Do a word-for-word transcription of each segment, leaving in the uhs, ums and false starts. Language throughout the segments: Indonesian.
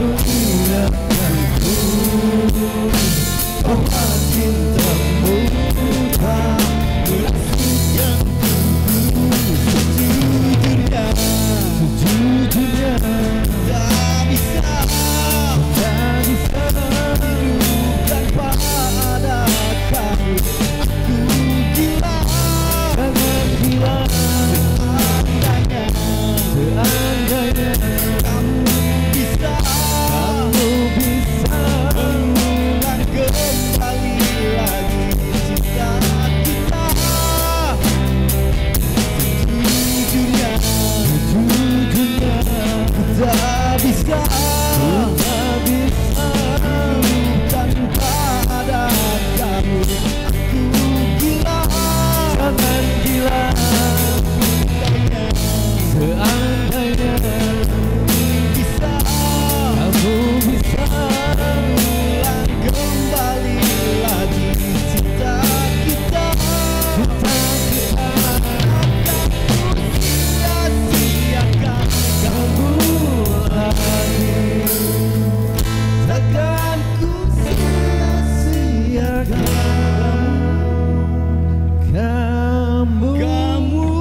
hilangkanku. Obat cintamu tak merasakan sejujurnya, sejujurnya tak bisa, tak bisa hidup pada kamu. Aku gila, sangat gila. Seandainya, seandainya kamu bisa, kamu bisa ulang kembali lagi cinta kita. Sejujurnya, sejujurnya tak bisa, tak bisa tanpa ada kamu. Aku gila, sangat gila. Seandainya bisa, kamu bisa ulang kembali lagi cinta kita. Cinta kita akan ku sia-siakan kamu lagi. Takkan ku sia-siakan kamu, kamu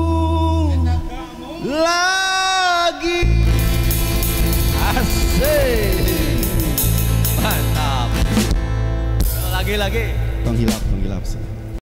lagi. Asik, mantap. Lagi lagi. Tong hilap, tong hilap.